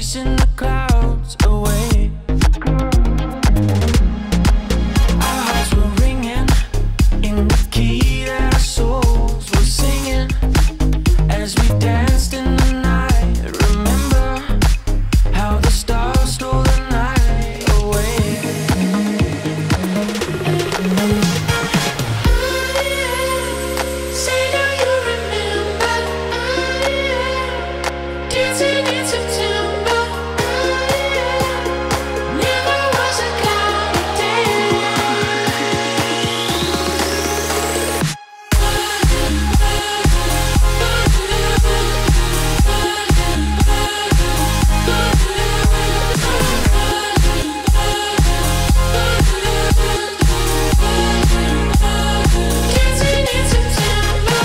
chasing the clouds away. Our hearts were ringing in the key that our souls were singing as we danced in the night. Remember how the stars stole the night away. Say, do you remember dancing in September? Never was a cloudy day. Dancing in September.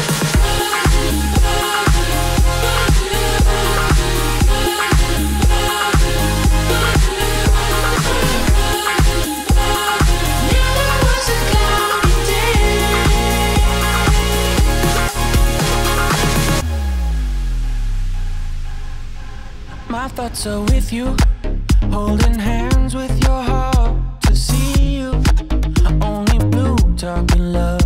Never was a cloudy day. My thoughts are with you, holding hands with your heart to see you. Only blue talking love.